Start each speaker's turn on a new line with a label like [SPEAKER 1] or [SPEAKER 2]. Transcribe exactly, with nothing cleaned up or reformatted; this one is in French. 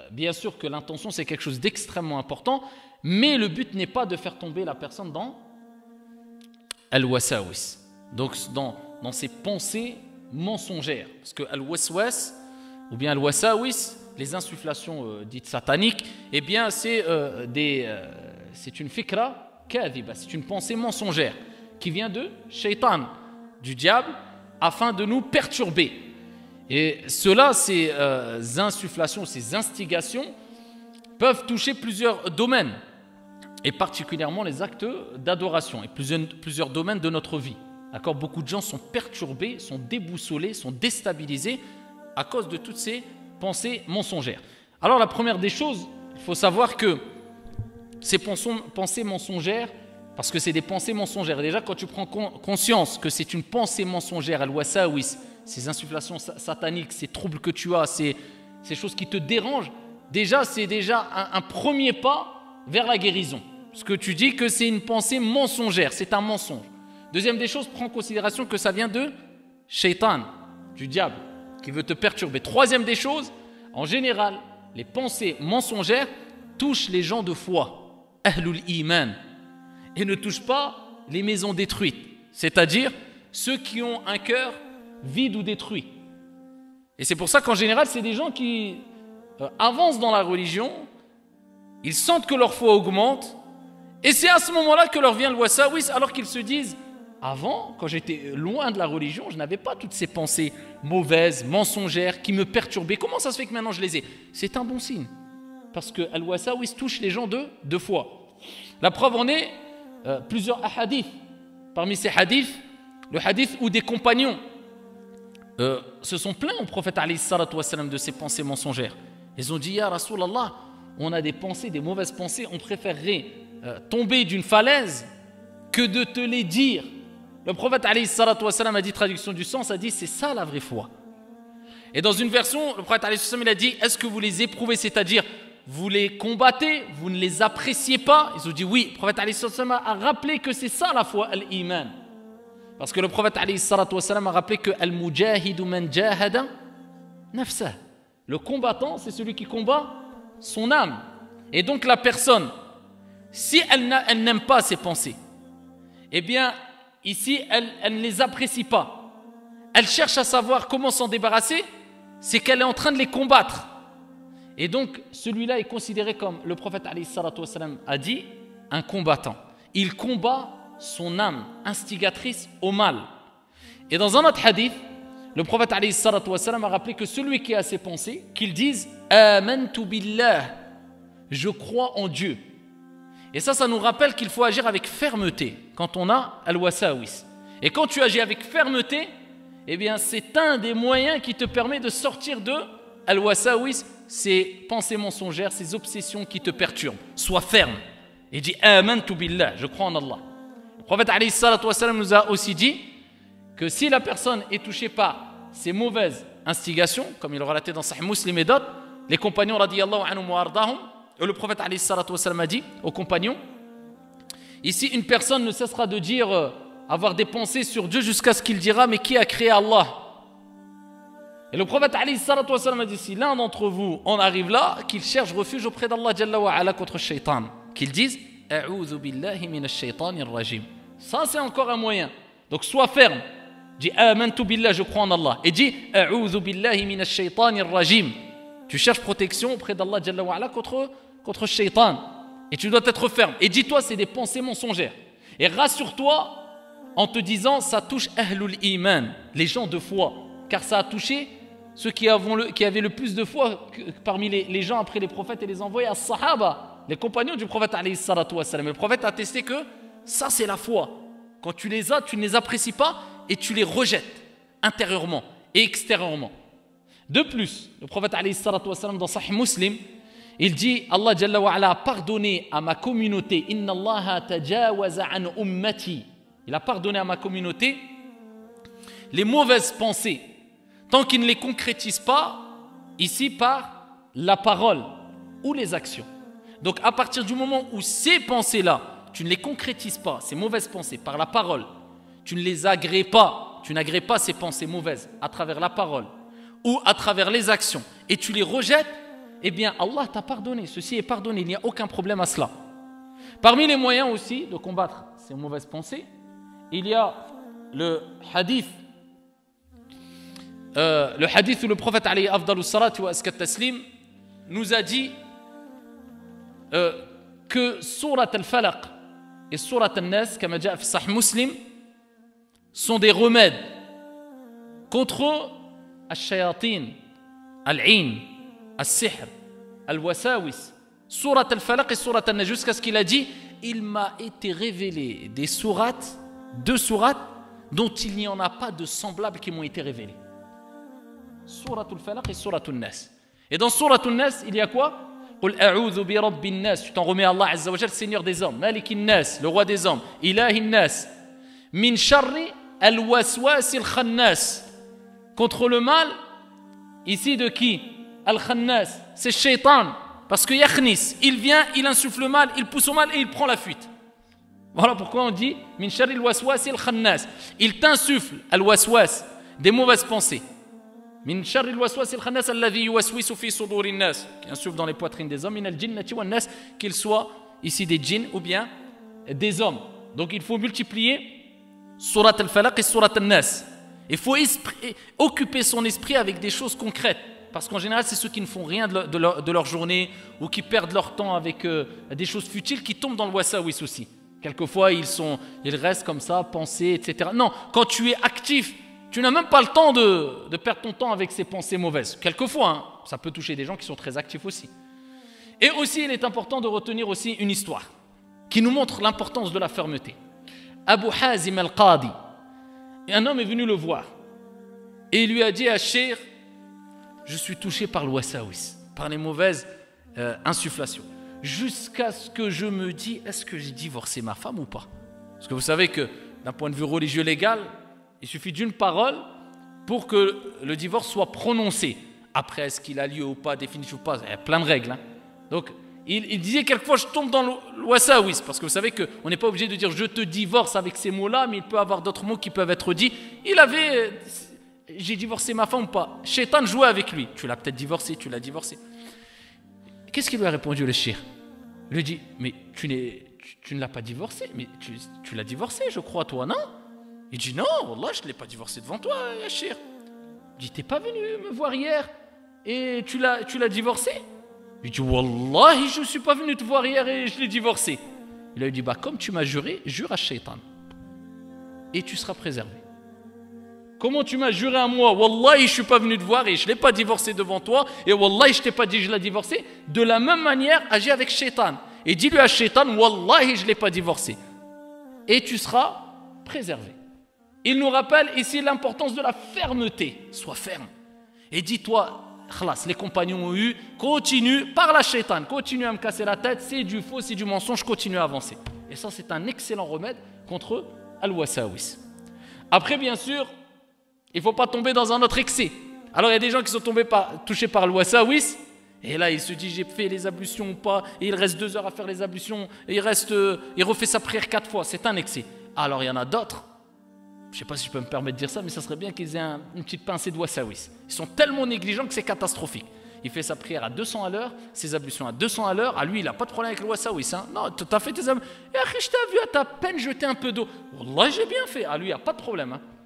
[SPEAKER 1] bien sûr que l'intention c'est quelque chose d'extrêmement important, mais le but n'est pas de faire tomber la personne dans al-wasawis, donc dans, dans ses pensées mensongères, parce que al-waswas ou bien al-wasawis, les insufflations euh, dites sataniques, eh bien c'est euh, des euh, c'est une fikra kadhiba, c'est une pensée mensongère qui vient de shaitan, du diable, afin de nous perturber. Et cela, ces euh, insufflations, ces instigations peuvent toucher plusieurs domaines, et particulièrement les actes d'adoration et plusieurs, plusieurs domaines de notre vie. D'accord ? Beaucoup de gens sont perturbés, sont déboussolés, sont déstabilisés à cause de toutes ces pensées mensongères. Alors la première des choses, il faut savoir que ces pensées mensongères, parce que c'est des pensées mensongères, et déjà quand tu prends conscience que c'est une pensée mensongère, al-wasawis, ces insufflations sataniques, ces troubles que tu as, ces, ces choses qui te dérangent, déjà c'est déjà un, un premier pas vers la guérison. Parce que tu dis que c'est une pensée mensongère, c'est un mensonge. Deuxième des choses, prends en considération que ça vient de shaitan, du diable, qui veut te perturber. Troisième des choses, en général, les pensées mensongères touchent les gens de foi, ahlul iman, et ne touchent pas les maisons détruites, c'est-à-dire ceux qui ont un cœur vide ou détruit. Et c'est pour ça qu'en général, c'est des gens qui euh, avancent dans la religion, ils sentent que leur foi augmente, et c'est à ce moment-là que leur vient le wasawis, alors qu'ils se disent, avant, quand j'étais loin de la religion, je n'avais pas toutes ces pensées mauvaises, mensongères, qui me perturbaient. Comment ça se fait que maintenant je les ai? C'est un bon signe, parce que al-wasawis touche les gens de, de foi. La preuve en est euh, plusieurs hadiths. Parmi ces hadiths, le hadith où des compagnons euh, se sont plaints au prophète alayhi salatu wassalam de ces pensées mensongères. Ils ont dit, ya Rasulallah, on a des pensées, des mauvaises pensées, on préférerait euh, tomber d'une falaise que de te les dire. Le prophète alayhi salatu wassalam a dit, traduction du sens, a dit, c'est ça la vraie foi. Et dans une version, le prophète alayhi salatu wassalam il a dit, est-ce que vous les éprouvez, c'est-à-dire vous les combattez, vous ne les appréciez pas? Ils ont dit oui. Le prophète alayhi salatu wassalam a rappelé que c'est ça la foi, al-iman. Parce que le prophète alayhi salatu wassalam a rappelé que al-mujahidu man jahada nafsah. Le combattant, c'est celui qui combat son âme. Et donc la personne, si elle, elle n'aime pas ses pensées, eh bien ici elle, elle ne les apprécie pas, elle cherche à savoir comment s'en débarrasser, c'est qu'elle est en train de les combattre. Et donc celui-là est considéré comme, le prophète alayhi salatu wassalam a dit, un combattant. Il combat son âme instigatrice au mal. Et dans un autre hadith, le prophète alayhi salatu wassalam a rappelé que celui qui a ses pensées, qu'il dise amantu billah, je crois en Dieu. Et ça, ça nous rappelle qu'il faut agir avec fermeté quand on a al-wasawis. Et quand tu agis avec fermeté, eh bien c'est un des moyens qui te permet de sortir de al-wasawis, ces pensées mensongères, ces obsessions qui te perturbent. Sois ferme et dis amantu billah, je crois en Allah. Le prophète alayhi salatu wassalam nous a aussi dit que si la personne est touchée par ces mauvaises instigations, comme il le relatait dans Sahih Muslim et d'autres, les compagnons radiyallahu anhum wa ardahum, le prophète alayhi salatu wassalam a dit aux compagnons, ici une personne ne cessera de dire, euh, avoir des pensées sur Dieu jusqu'à ce qu'il dira, mais qui a créé Allah? Et le prophète alayhi salatu wassalam a dit, si l'un d'entre vous en arrive là, qu'il cherche refuge auprès d'Allah jalla wa ala contre le shaitan, qu'il dise a'udhu billahi minash shaitanir rajim. Ça c'est encore un moyen. Donc sois ferme, dis amantu billah, je crois en Allah, et dis a'udhu billahi minash shaitanir rajim. Tu cherches protection auprès d'Allah jalla wa ala contre contre le shaitan, et tu dois être ferme. Et dis-toi, c'est des pensées mensongères. Et rassure-toi en te disant, ça touche ahlul iman, les gens de foi, car ça a touché ceux qui, avons le, qui avaient le plus de foi que, parmi les, les gens après les prophètes et les envoyés, as-sahaba, les compagnons du prophète alayhi salatu wassalam. Le prophète a attesté que ça c'est la foi. Quand tu les as, tu ne les apprécies pas et tu les rejettes intérieurement et extérieurement. De plus, le prophète alayhi salatu wassalam dans Sahih Muslim, il dit, Allah jalla wa ala a pardonné à ma communauté, inna Allah tajawaza an ummati. Il a pardonné à ma communauté les mauvaises pensées, tant qu'il ne les concrétise pas ici par la parole ou les actions. Donc à partir du moment où ces pensées-là, tu ne les concrétises pas, ces mauvaises pensées, par la parole, tu ne les agrées pas, tu n'agrées pas ces pensées mauvaises à travers la parole ou à travers les actions, et tu les rejettes, eh bien Allah t'a pardonné, ceci est pardonné, il n'y a aucun problème à cela. Parmi les moyens aussi de combattre ces mauvaises pensées, il y a le hadith, euh, le hadith où le prophète alayhi afdalu salatu wa askat taslim nous a dit euh, que Surat al-Falaq et Surat al-Nas, comme jaa fi Sahih Muslim, sont des remèdes contre al-shayatin, al-'in, al-sihr, al-wasawis. Surat al-Falaq et Surat al-Nas, jusqu'à ce qu'il a dit, il m'a été révélé des sourates, deux sourates dont il n'y en a pas de semblables qui m'ont été révélées. Surat al-Falaq et Surat al-Nas. Et dans Surat al-Nas, il y a quoi? Qul a'udhu bi rabbin nas, tu t'en remets à Allah Azza wa Jal, Seigneur des hommes, Malikin nas, le roi des hommes, Ilahin nas, min sharri al-waswas al-khannas, contre le mal, ici de qui? Al-khannas, c'est Shaitan, parce que yakhnis, il vient, il insuffle le mal, il pousse au mal et il prend la fuite. Voilà pourquoi on dit min sharri al-waswas al-khannas, il t'insuffle al-waswas, des mauvaises pensées. Min sharri al-waswas al-khannas alladhi yuwaswisu fi suduri an-nas, qui insuffle dans les poitrines des hommes, min al-jinnati wan-nas, qu'ils soient ici des djinns ou bien des hommes. Donc il faut multiplier Surat al-Falaq et Surat al-Nas. Il faut esprit, occuper son esprit avec des choses concrètes, parce qu'en général c'est ceux qui ne font rien de leur, de leur, de leur journée ou qui perdent leur temps avec euh, des choses futiles qui tombent dans le wasawis aussi. Quelquefois ils, sont, ils restent comme ça, penser, et cetera. Non, quand tu es actif, tu n'as même pas le temps de, de perdre ton temps avec ces pensées mauvaises. Quelquefois, hein, ça peut toucher des gens qui sont très actifs aussi. Et aussi, il est important de retenir aussi une histoire qui nous montre l'importance de la fermeté. Abu Hazim al-Qadi, un homme est venu le voir et il lui a dit à Cheikh, je suis touché par le wasawis, par les mauvaises euh, insufflations, jusqu'à ce que je me dis, est-ce que j'ai divorcé ma femme ou pas? Parce que vous savez que d'un point de vue religieux légal, il suffit d'une parole pour que le divorce soit prononcé. Après, est-ce qu'il a lieu ou pas, définitif ou pas, il y a plein de règles. Hein. Donc, il, il disait quelquefois, je tombe dans le wasawis, parce que vous savez qu'on n'est pas obligé de dire je te divorce avec ces mots-là, mais il peut y avoir d'autres mots qui peuvent être dits. Il avait, j'ai divorcé ma femme ou pas? Shaitan jouait avec lui. Tu l'as peut-être divorcé, tu l'as divorcé. Qu'est-ce qu'il lui a répondu le shir? Il lui dit, mais tu, tu, tu ne l'as pas divorcé, mais tu, tu l'as divorcé, je crois, toi, non? Il dit non, Wallah, je ne l'ai pas divorcé devant toi, Yachir. Il dit, t'es pas venu me voir hier et tu l'as, tu l'as divorcé? Il dit, Wallahi, je ne suis pas venu te voir hier et je l'ai divorcé. Il lui dit, bah, comme tu m'as juré, jure à Shaitan et tu seras préservé. Comment tu m'as juré à moi? Wallahi, je ne suis pas venu te voir et je ne l'ai pas divorcé devant toi et Wallahi, je ne t'ai pas dit que je l'ai divorcé. De la même manière, agis avec Shaitan et dis-lui à Shaitan, Wallahi, je ne l'ai pas divorcé et tu seras préservé. Il nous rappelle ici l'importance de la fermeté. Sois ferme. Et dis-toi, khalas, les compagnons ont eu, continue, parle à Shaitan, continue à me casser la tête, c'est du faux, c'est du mensonge, continue à avancer. Et ça, c'est un excellent remède contre al-wasawis. Après, bien sûr, il ne faut pas tomber dans un autre excès. Alors, il y a des gens qui sont tombés par, touchés par al-wasawis, et là, il se dit, j'ai fait les ablutions ou pas, et il reste deux heures à faire les ablutions, et il, reste, euh, il refait sa prière quatre fois. C'est un excès. Alors, il y en a d'autres. Je ne sais pas si je peux me permettre de dire ça, mais ça serait bien qu'ils aient un, une petite pincée de wasawis. Ils sont tellement négligents que c'est catastrophique. Il fait sa prière à deux cents à l'heure, ses ablutions à deux cents à l'heure. À lui, il n'a pas de problème avec le wasawis. Hein. Non, tu as fait tes ablutions. Et je t'ai vu à ta peine jeter un peu d'eau. Wallah, j'ai bien fait. À lui, il n'y a pas de problème. Hein.